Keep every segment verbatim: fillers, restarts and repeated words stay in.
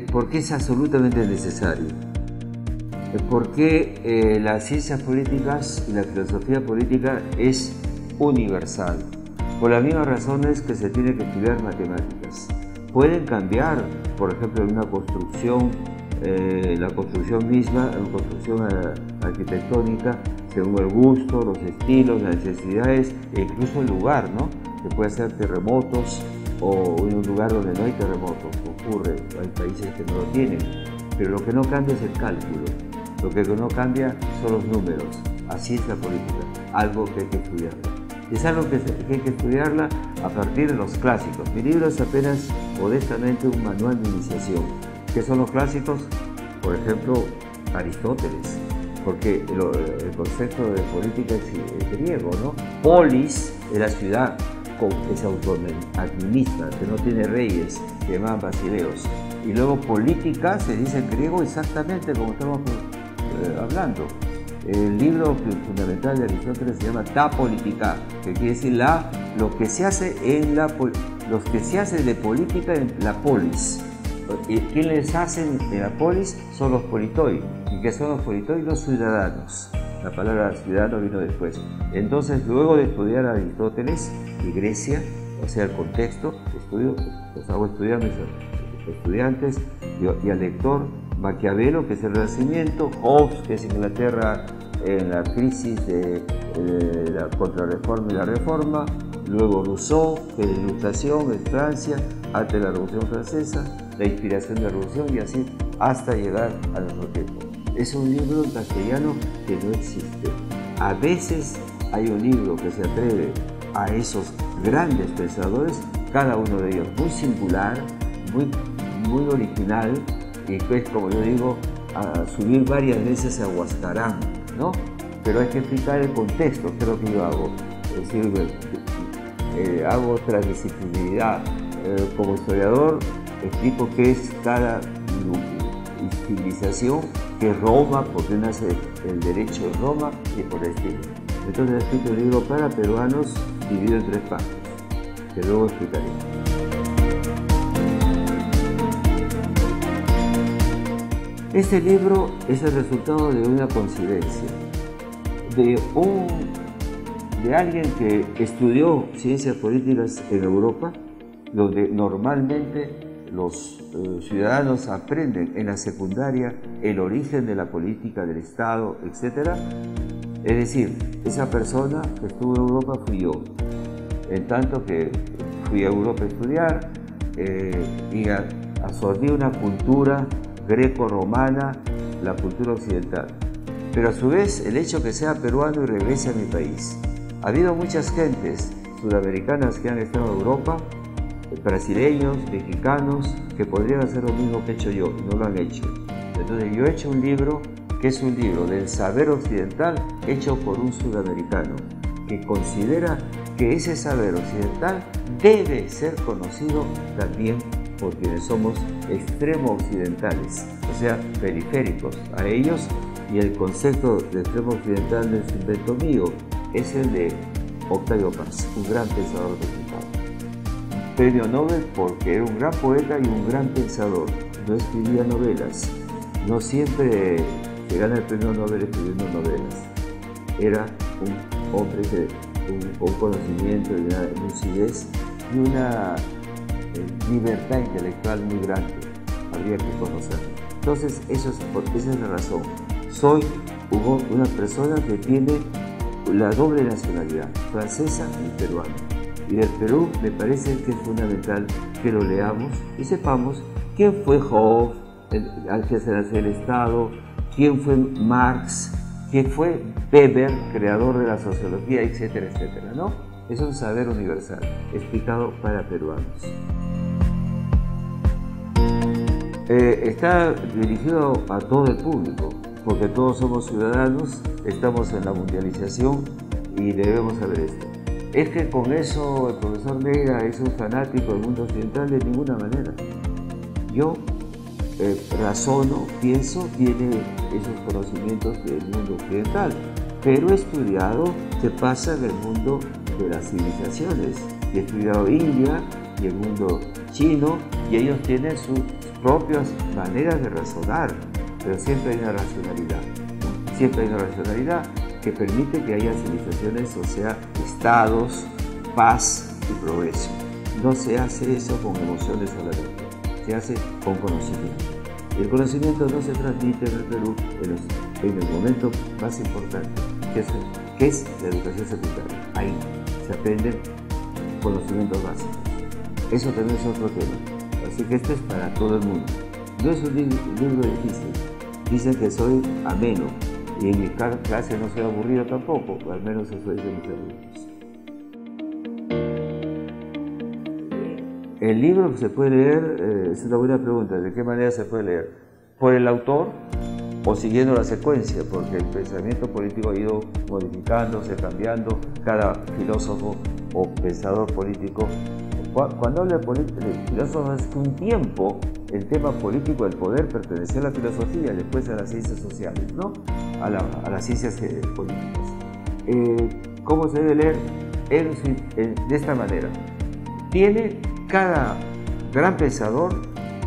¿por qué es absolutamente necesario? Porque eh, las ciencias políticas y la filosofía política es universal, por las mismas razones que se tiene que estudiar matemáticas. Pueden cambiar, por ejemplo, en una construcción, eh, la construcción misma, una construcción eh, arquitectónica, según el gusto, los estilos, las necesidades e incluso el lugar, ¿no? Que puede ser terremotos o en un lugar donde no hay terremotos, ocurre, hay países que no lo tienen, pero lo que no cambia es el cálculo, lo que no cambia son los números, así es la política, algo que hay que estudiarla. Es algo que hay que estudiarla a partir de los clásicos. Mi libro es apenas, modestamente, un manual de iniciación. ¿Qué son los clásicos? Por ejemplo, Aristóteles, porque lo, el concepto de política es, es griego, ¿no? Polis es la ciudad que se autoadministra, que no tiene reyes, que llaman basileos. Y luego política se dice en griego exactamente como estamos eh, hablando. El libro fundamental de Aristóteles se llama Ta Politica, que quiere decir la, lo que se hace en la, los que se hace de política en la polis. ¿Y quiénes hacen en la polis? Son los politoi. ¿Y qué son los politoi? Los ciudadanos. La palabra ciudadano vino después. Entonces, luego de estudiar a Aristóteles y Grecia, o sea, el contexto, estudio, los hago estudiar a mis estudiantes y, y al lector, Maquiavelo, que es el Renacimiento, Hobbes, que es Inglaterra en la crisis de, de la contrarreforma y la reforma, luego Rousseau, que es la Ilustración en Francia, antes de la Revolución Francesa, la inspiración de la Revolución y así hasta llegar a nuestro tiempo. Es un libro en castellano que no existe. A veces hay un libro que se atreve a esos grandes pensadores, cada uno de ellos muy singular, muy, muy original, y pues, como yo digo, a subir varias veces a Huascarán, ¿no? Pero hay que explicar el contexto, que es lo que yo hago. Es decir, eh, hago transdisciplinaridad. Eh, como historiador, explico qué es cada civilización, que es Roma, porque nace el derecho de Roma y por el estilo. Entonces he escrito un libro para peruanos dividido en tres partes, que luego explicaré. Este libro es el resultado de una coincidencia, de, un, de alguien que estudió ciencias políticas en Europa, donde normalmente los eh, ciudadanos aprenden en la secundaria el origen de la política, del Estado, etcétera. Es decir, esa persona que estuvo en Europa fui yo, en tanto que fui a Europa a estudiar eh, y a, absorbí una cultura greco-romana, la cultura occidental. Pero a su vez, el hecho que sea peruano y regrese a mi país. Ha habido muchas gentes sudamericanas que han estado en Europa, brasileños, mexicanos, que podrían hacer lo mismo que he hecho yo, y no lo han hecho. Entonces yo he hecho un libro que es un libro del saber occidental hecho por un sudamericano, que considera que ese saber occidental debe ser conocido también por quienes somos extremo occidentales, o sea, periféricos a ellos, y el concepto de extremo occidental no es invento mío, es el de Octavio Paz, un gran pensador mexicano. Premio Nobel porque era un gran poeta y un gran pensador, no escribía novelas, no siempre se gana el premio Nobel escribiendo novelas, era un hombre que, un, un conocimiento y una lucidez y una libertad intelectual muy grande, habría que conocerlo. Entonces, eso es, esa es la razón. Soy una persona que tiene la doble nacionalidad, francesa y peruana. Y del Perú me parece que es fundamental que lo leamos y sepamos quién fue Hobbes, al que se nació el Estado, quién fue Marx, quién fue Weber, creador de la sociología, etcétera, etcétera, ¿no? Es un saber universal, explicado para peruanos. Eh, está dirigido a todo el público, porque todos somos ciudadanos, estamos en la mundialización y debemos saber esto. Es que con eso el profesor Neira es un fanático del mundo occidental, de ninguna manera. Yo eh, razono, pienso, tiene esos conocimientos del mundo occidental, pero he estudiado qué pasa en el mundo de las civilizaciones. He estudiado India y el mundo chino, y ellos tienen sus propias maneras de razonar, pero siempre hay una racionalidad, ¿no? Siempre hay una racionalidad que permite que haya civilizaciones, o sea, estados, paz y progreso. No se hace eso con emociones solamente, se hace con conocimiento. El conocimiento no se transmite en el Perú en, los, en el momento más importante, que es, que es la educación secundaria. Ahí se aprenden conocimientos básicos. Eso también es otro tema. Así que esto es para todo el mundo. No es un libro, libro difícil. Dicen que soy ameno y en mi clase no soy aburrido tampoco, al menos eso dicen mis alumnos. El libro se puede leer, eh, es una buena pregunta, ¿de qué manera se puede leer? ¿Por el autor o siguiendo la secuencia? Porque el pensamiento político ha ido modificándose, cambiando, cada filósofo o pensador político. Cuando hablo de, de filósofos, es que un tiempo el tema político del poder perteneció a la filosofía, después a las ciencias sociales, ¿no? A, la, a las ciencias eh, políticas. Eh, ¿Cómo se debe leer? En, en, de esta manera. Tiene cada gran pensador,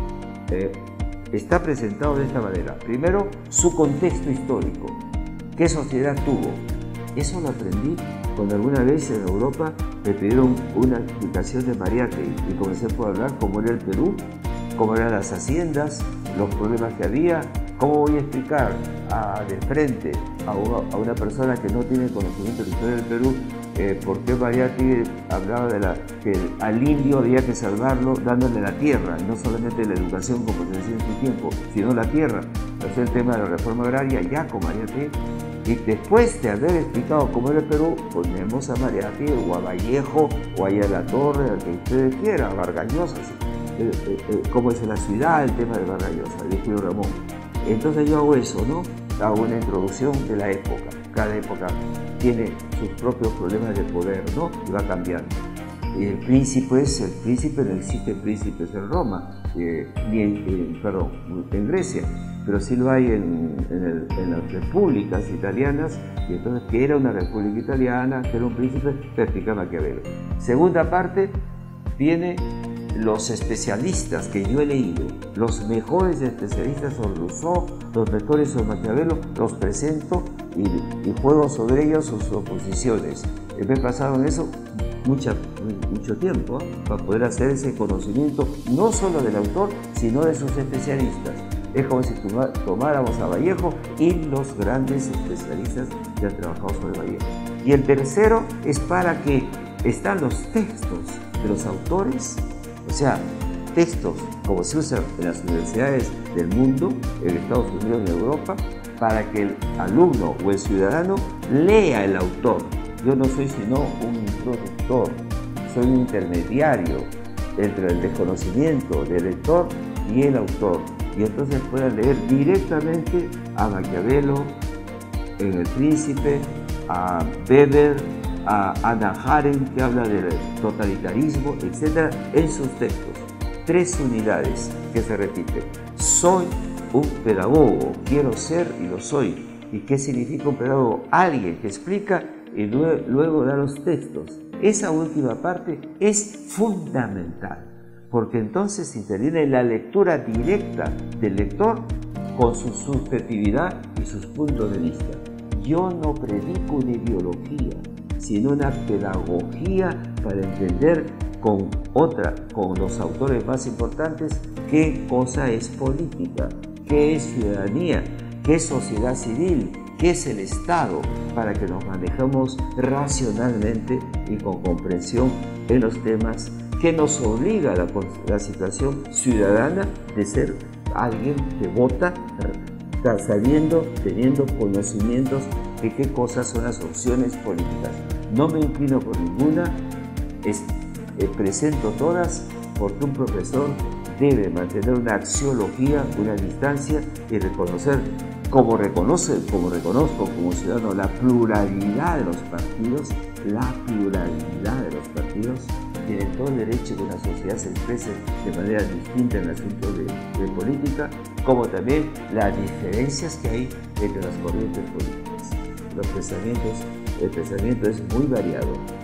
eh, está presentado de esta manera. Primero, su contexto histórico. ¿Qué sociedad tuvo? Eso lo aprendí cuando alguna vez en Europa me pidieron una explicación de Mariátegui y comencé por hablar cómo era el Perú, cómo eran las haciendas, los problemas que había. ¿Cómo voy a explicar a, de frente a una, a una persona que no tiene conocimiento de la historia del Perú eh, por qué Mariátegui hablaba de la, que al indio había que salvarlo dándole la tierra, y no solamente la educación como se decía en su tiempo, sino la tierra? Ese es el tema de la reforma agraria ya con Mariátegui. Y después de haber explicado cómo era el Perú, ponemos a Mariátegui o a Vallejo o a La Torre, al que ustedes quieran, a Vargas Llosa, eh, eh, eh, cómo es en la ciudad, el tema de Vargas Llosa, de Julio Ramón. Entonces yo hago eso, ¿no? Hago una introducción de la época. Cada época tiene sus propios problemas de poder, ¿no? Y va cambiando. Y el príncipe es, el príncipe, no existe príncipes en Roma, eh, ni en, en, perdón, en Grecia, pero sí lo hay en, en, el, en las repúblicas italianas, y entonces, ¿qué era una república italiana? ¿Qué era un príncipe? Te explica Maquiavelo. Segunda parte, viene los especialistas que yo he leído, los mejores especialistas son Rousseau, los mejores son Maquiavelo, los presento y, y juego sobre ellos sus oposiciones. Me he pasado en eso mucha, mucho tiempo ¿eh? para poder hacer ese conocimiento no solo del autor, sino de sus especialistas. Es como si tomáramos a Vallejo y los grandes especialistas que han trabajado sobre Vallejo. Y el tercero es para que están los textos de los autores, o sea, textos como se usan en las universidades del mundo, en Estados Unidos y en Europa, para que el alumno o el ciudadano lea el autor. Yo no soy sino un introductor, soy un intermediario entre el desconocimiento del lector y el autor. Y entonces pueda leer directamente a Maquiavelo en El Príncipe, a Weber, a Hannah Arendt, que habla del totalitarismo, etcétera, en sus textos. Tres unidades que se repiten. Soy un pedagogo, quiero ser y lo soy. ¿Y qué significa un pedagogo? Alguien que explica y luego, luego da los textos. Esa última parte es fundamental, porque entonces interviene la lectura directa del lector con su subjetividad y sus puntos de vista. Yo no predico una ideología, sino una pedagogía para entender con otra, con los autores más importantes, qué cosa es política, qué es ciudadanía, qué es sociedad civil, qué es el Estado, para que nos manejemos racionalmente y con comprensión en los temas que nos obliga a la, la situación ciudadana de ser alguien que vota sabiendo, teniendo conocimientos de qué cosas son las opciones políticas. No me inclino por ninguna, es, eh, presento todas, porque un profesor debe mantener una axiología, una distancia y reconocer, como reconoce, como reconozco como ciudadano, la pluralidad de los partidos, la pluralidad de los partidos, tienen todo el derecho que una sociedad se exprese de manera distinta en el asunto de, de política, como también las diferencias que hay entre las corrientes políticas. Los pensamientos, el pensamiento es muy variado.